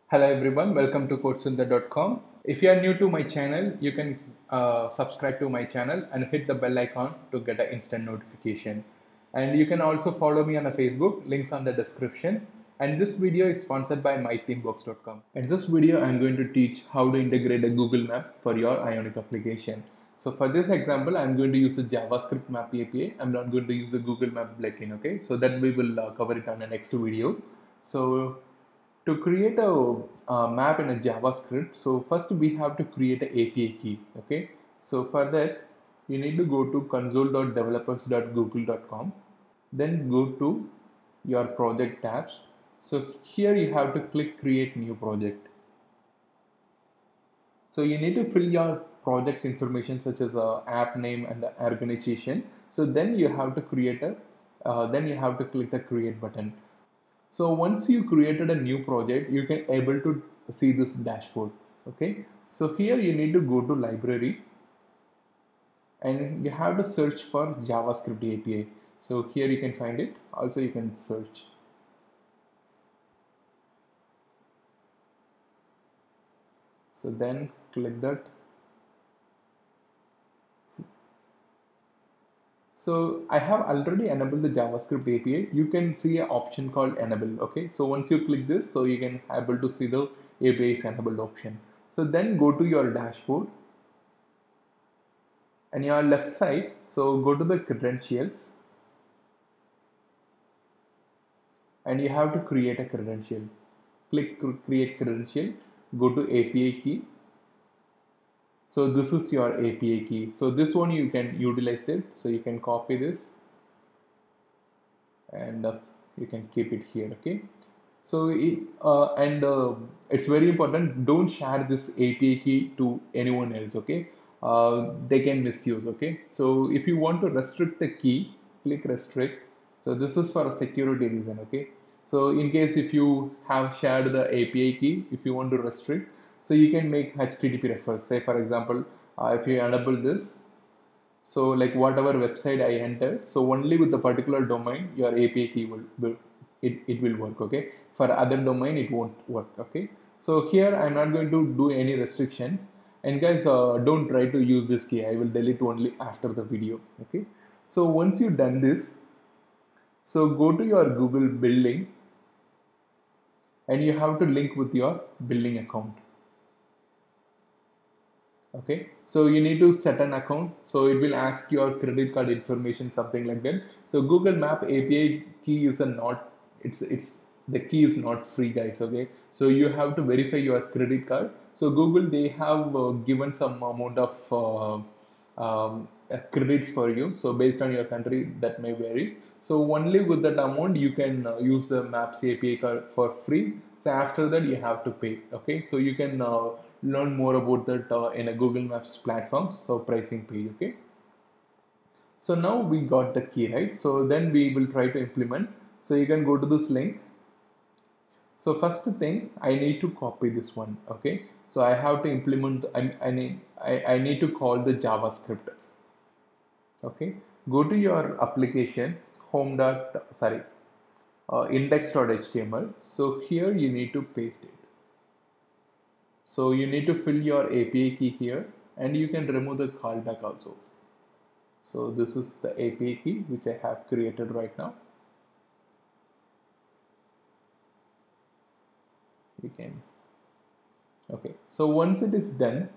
Hello everyone, welcome to codesundar.com. If you are new to my channel, you can subscribe to my channel and hit the bell icon to get an instant notification. And you can also follow me on a Facebook, links on the description. And this video is sponsored by mythemebox.com. In this video, I'm going to teach how to integrate a Google Map for your Ionic application. So for this example, I'm going to use a JavaScript map API. I'm not going to use a Google Map plugin, okay? So that we will cover it on the next video. So to create a map in a JavaScript, so first we have to create an API key, okay? So for that, you need to go to console.developers.google.com, then go to your project tabs. So here you have to click create new project. So you need to fill your project information such as app name and the organization. So then you have to click the create button. So once you created a new project, you can able to see this dashboard. Okay. So here you need to go to library and you have to search for JavaScript API. So here you can find it. Also you can search. So then click that. So I have already enabled the JavaScript API. You can see an option called enable. Okay. So once you click this, so you can able to see the API is enabled option. So then go to your dashboard and your left side. So go to the credentials and you have to create a credential. Click create credential. Go to API key. So this is your API key. So this one you can utilize it. So you can copy this and you can keep it here. Okay. So it's very important. Don't share this API key to anyone else. Okay. They can misuse. Okay. So if you want to restrict the key, click restrict. So this is for a security reason. Okay. So in case if you have shared the API key, if you want to restrict, so you can make HTTP refers. Say for example, if you enable this, so like whatever website I entered, so only with the particular domain your API key it will work. Okay. For other domain it won't work. Okay. So here I'm not going to do any restriction. And guys, don't try to use this key. I will delete only after the video. Okay. So once you've done this, so go to your Google billing and you have to link with your billing account. Okay, so you need to set an account. So it will ask your credit card information, something like that. So Google Map API key is a not, it's the key is not free, guys. Okay, so you have to verify your credit card. So Google, they have given some amount of credits for you. So based on your country, that may vary. So only with that amount you can use the Maps API card for free. So after that you have to pay. Okay, so you can learn more about that in a Google Maps platform. So pricing page. Okay. So now we got the key, right? So then we will try to implement. So you can go to this link. So first thing, I need to copy this one. Okay. So I have to implement. I need to call the JavaScript. Okay. Go to your application home dot sorry index.html. So here you need to paste it. So you need to fill your API key here and you can remove the callback also. So this is the API key which I have created right now. You can, okay. So once it is done,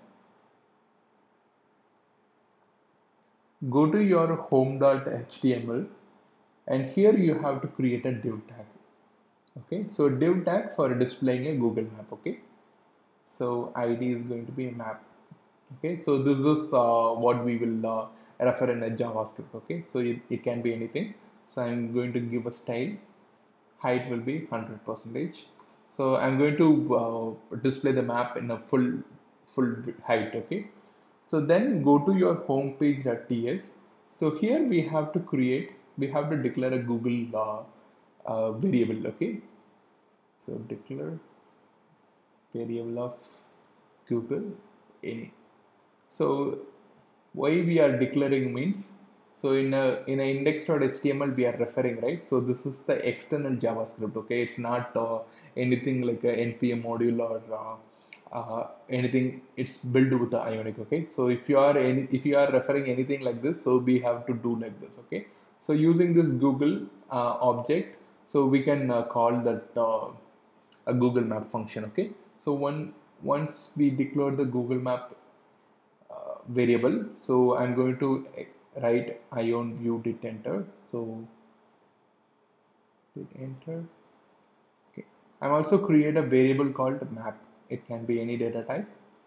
go to your home.html and here you have to create a div tag. Okay, so div tag for displaying a Google map. Okay, so ID is going to be a map. Okay, so this is what we will refer in a JavaScript. Okay, so it can be anything. So I'm going to give a style. Height will be 100%. So I'm going to display the map in a full height. Okay, so then go to your homepage.ts. So here we have to declare a Google variable. Okay, so declare variable of Google any. So why we are declaring means So in a index.html we are referring, right? So this is the external JavaScript, okay? It's not anything like a npm module or anything. It's built with the Ionic, okay? So if you are referring anything like this, so we have to do like this, okay? So using this Google object, so we can call that a Google Map function, okay? So once we declare the Google Map variable, so I'm going to write ion view did enter. So did enter. Okay. I'm also create a variable called map. It can be any data type.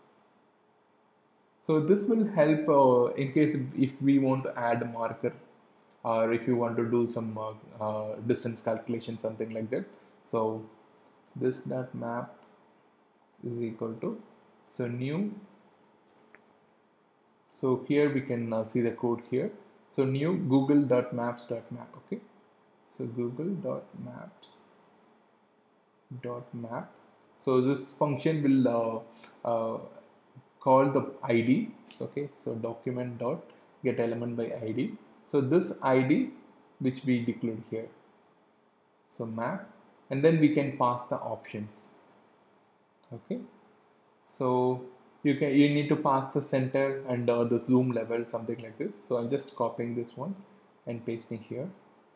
So this will help in case if we want to add a marker, or if you want to do some distance calculation, something like that. So this dot map is equal to, so new. So here we can see the code here. So new google.maps.map, okay? So google.maps.map. So this function will call the ID, okay? So document dot get element by ID. So this ID which we declared here. So map, and then we can pass the options, okay? So you need to pass the center and the zoom level, something like this. So I'm just copying this one and pasting here,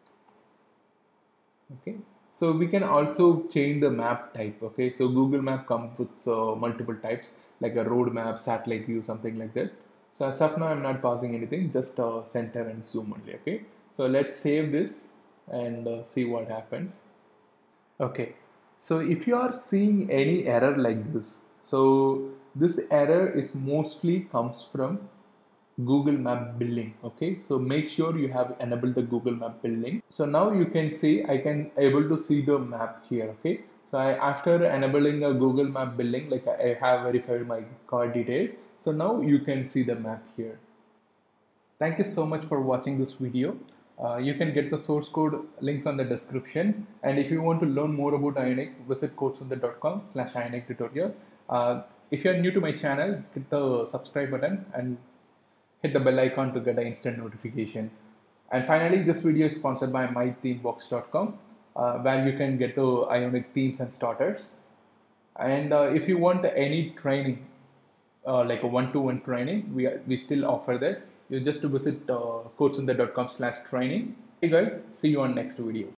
okay? So we can also change the map type, okay? So Google Map comes with multiple types, like a road map, satellite view, something like that. So as of now I'm not passing anything, just center and zoom only, okay? So let's save this and see what happens. Okay, so if you are seeing any error like this, so this error is mostly comes from Google Map building. Okay, so make sure you have enabled the Google Map building. So now you can see I can able to see the map here. Okay, so after enabling a Google Map building, like I have verified my car detail. So now you can see the map here. Thank you so much for watching this video. You can get the source code links on the description. And if you want to learn more about Ionic, visit codesundar.com/Ionic tutorial. If you're new to my channel, hit the subscribe button and hit the bell icon to get an instant notification. And finally, this video is sponsored by mythemebox.com, where you can get the Ionic themes and starters. And if you want any training, like a one-to-one training, we still offer that. You just to visit codesundar.com/training. Hey guys, see you on next video.